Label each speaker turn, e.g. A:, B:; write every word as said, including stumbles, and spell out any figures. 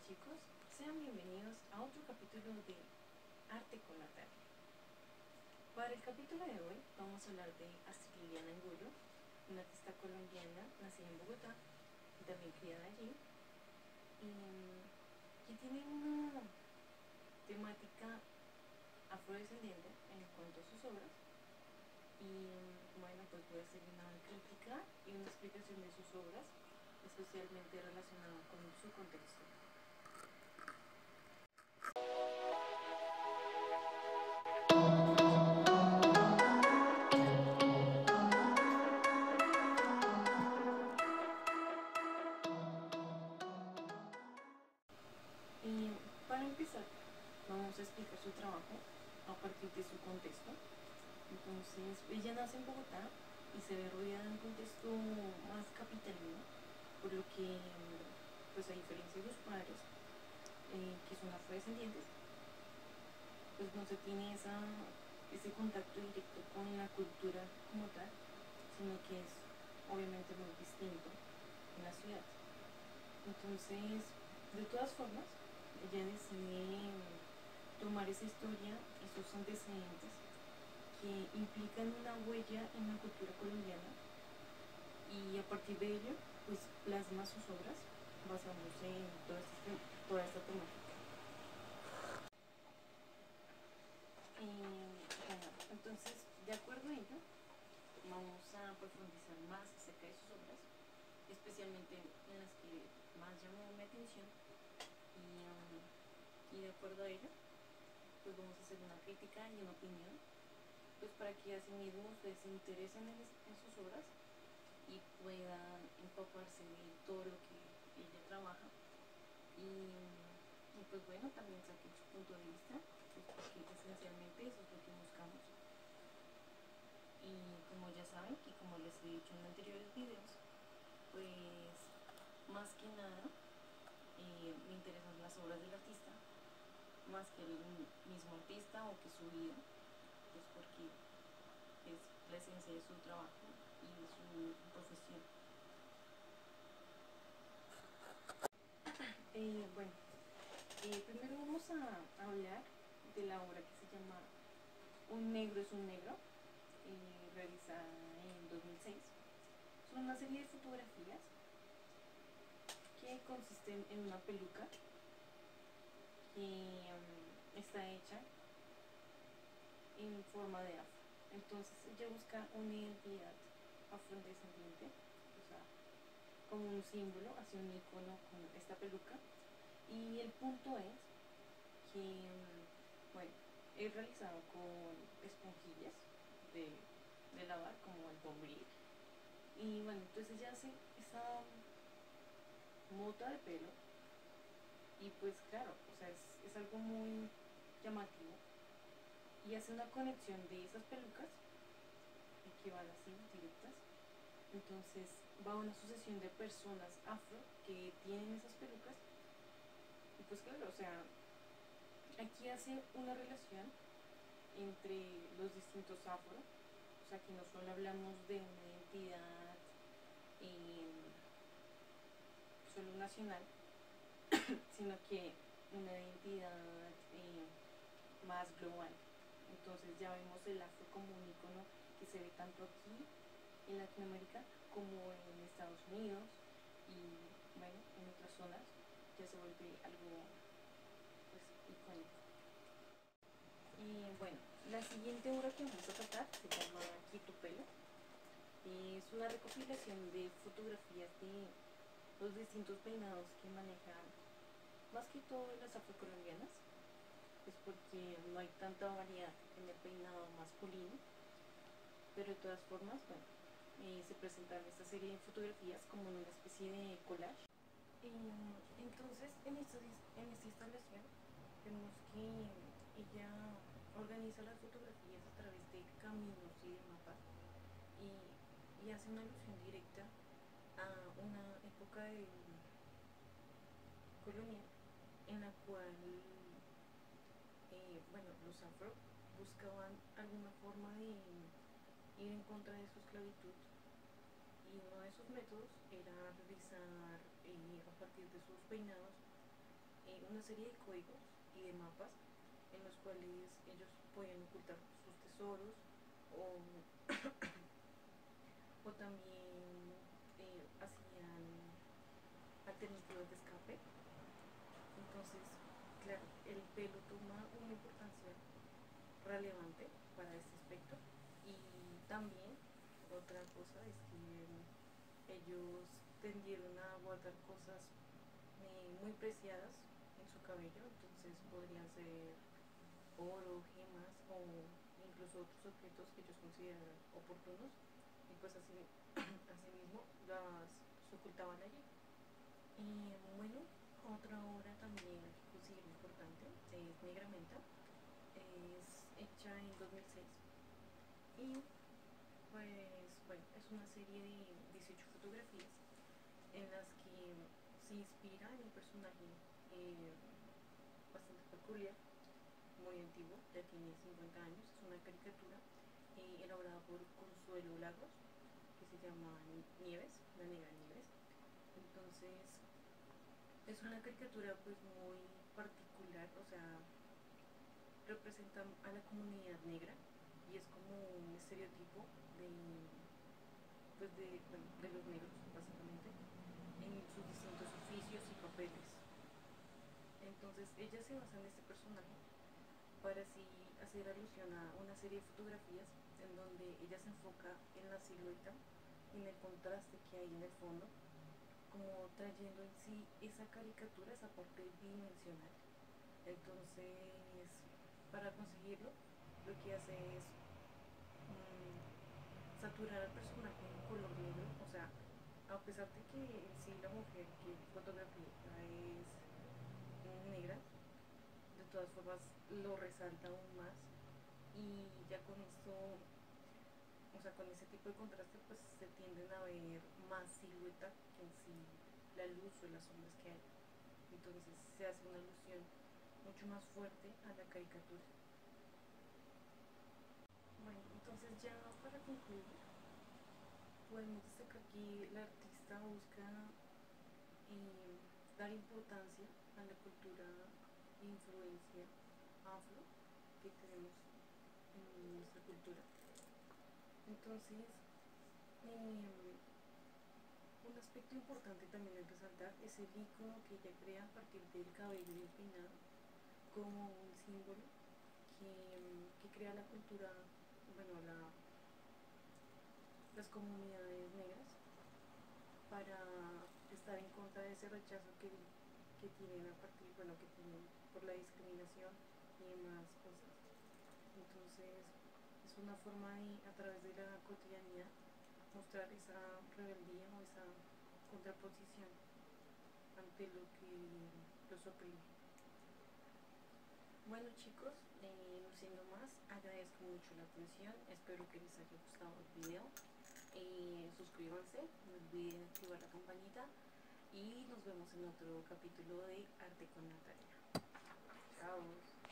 A: chicos, sean bienvenidos a otro capítulo de Arte con Natalia. Para el capítulo de hoy vamos a hablar de Astrid Liliana Angulo, una artista colombiana nacida en Bogotá y también criada allí, y que tiene una temática afrodescendiente en cuanto a sus obras. Y bueno, pues voy a hacer una crítica y una explicación de sus obras, especialmente relacionada con su contexto. Y para empezar, vamos a explicar su trabajo a partir de su contexto. Entonces, ella nace en Bogotá y se ve rodeada de un contexto más capitalino, por lo que, pues a diferencia de sus padres, eh, que son afrodescendientes, pues no se tiene esa, ese contacto directo con la cultura como tal, sino que es obviamente muy distinto en la ciudad. Entonces, de todas formas, ella decide tomar esa historia, esos antecedentes que implican una huella en la cultura colombiana, y a partir de ello pues plasma sus obras basándose en toda esta, toda esta temática. Eh, bueno, entonces, de acuerdo a ello, vamos a profundizar más acerca de sus obras, especialmente en las que más llamó mi atención, y, um, y de acuerdo a ello pues vamos a hacer una crítica y una opinión, pues para que asimismo ustedes se interesen en, en sus obras y puedan empaparse de todo lo que ella trabaja, y, y pues bueno, también saquen su punto de vista, pues porque esencialmente eso es lo que buscamos. Y como ya saben, y como les he dicho en anteriores videos, pues más que nada eh, me interesan las obras del artista más que el mismo artista o que su vida, pues porque es la esencia de su trabajo y de su profesión. Eh, bueno, eh, primero vamos a hablar de la obra que se llama Un negro es un negro, eh, realizada en dos mil seis. Son una serie de fotografías que consisten en una peluca que um, está hecha en forma de afro. Entonces ella busca una identidad afrodescendiente, o sea, como un símbolo, hacia un icono con esta peluca. Y el punto es que, bueno, es realizado con esponjillas de, de lavar, como el bombril. Y bueno, entonces ella hace esa mota de pelo, y pues claro, o sea, es, es algo muy llamativo, y hace una conexión de esas pelucas que van así directas. Entonces va una sucesión de personas afro que tienen esas pelucas, y pues claro, o sea, aquí hace una relación entre los distintos afro, o sea, que no solo hablamos de una identidad eh, solo nacional, sino que una identidad eh, más global. Entonces ya vemos el afro como un icono que se ve tanto aquí en Latinoamérica como en Estados Unidos, y bueno, en otras zonas ya se vuelve algo pues icónico. Y bueno, la siguiente obra que vamos a tratar se llama Quito Pelo. Es una recopilación de fotografías de los distintos peinados que manejan más que todo las afrocolombianas, es porque no hay tanta variedad en el peinado masculino, pero de todas formas, bueno, eh, se presentan esta serie de fotografías como en una especie de collage. Eh, entonces, en esta, en esta instalación vemos que ella organiza las fotografías a través de caminos y de mapas, y, y hace una alusión directa a una época de colonial en la cual eh, bueno, los afro buscaban alguna forma de ir en contra de su esclavitud, y uno de esos métodos era realizar eh, a partir de sus peinados una serie de códigos y de mapas en los cuales ellos podían ocultar sus tesoros o, o también eh, hacían alternativas de escape. Entonces, claro, el pelo toma una importancia relevante para este aspecto. Y también otra cosa es que ellos tendieron a guardar cosas eh, muy preciadas en su cabello, entonces podrían ser oro, gemas o incluso otros objetos que ellos consideraran oportunos, y pues así, así mismo las ocultaban allí. Y bueno, otra obra también que considero importante es Negramenta. Es hecha en dos mil seis y pues bueno, es una serie de dieciocho fotografías en las que se inspira en un personaje eh, bastante peculiar, muy antiguo, ya tiene cincuenta años. Es una caricatura eh, elaborada por Consuelo Lagos, que se llama Nieves, la negra Nieves. Entonces es una caricatura pues muy particular, o sea, representa a la comunidad negra y es como un estereotipo de, pues de, bueno, de los negros básicamente en sus distintos oficios y papeles. Entonces ella se basa en este personaje para así hacer alusión a una serie de fotografías en donde ella se enfoca en la silueta y en el contraste que hay en el fondo, como trayendo en sí esa caricatura, esa parte bidimensional. Entonces, para conseguirlo, lo que hace es mmm, saturar al personaje en color negro, o sea, a pesar de que en sí la mujer que fotografía es negra, de todas formas lo resalta aún más, y ya con esto, o sea, con ese tipo de contraste, pues se tienden a ver más silueta que en sí la luz o las sombras que hay. Entonces se hace una alusión mucho más fuerte a la caricatura. Bueno, entonces ya para concluir, podemos destacar que el artista busca eh, dar importancia a la cultura e influencia afro que tenemos en nuestra cultura. Entonces, eh, un aspecto importante también de resaltar es el icono que ella crea a partir del cabello y el peinado como un símbolo que, que crea la cultura, bueno, la, las comunidades negras, para estar en contra de ese rechazo que, que tienen a partir, bueno, que tienen por la discriminación y demás cosas. Entonces es una forma de, a través de la cotidianidad, mostrar esa rebeldía o esa contraposición ante lo que los oprime. Bueno chicos, eh, no siendo más, agradezco mucho la atención, espero que les haya gustado el video. Eh, suscríbanse, no olviden activar la campanita y nos vemos en otro capítulo de Arte con Natalia. Chao.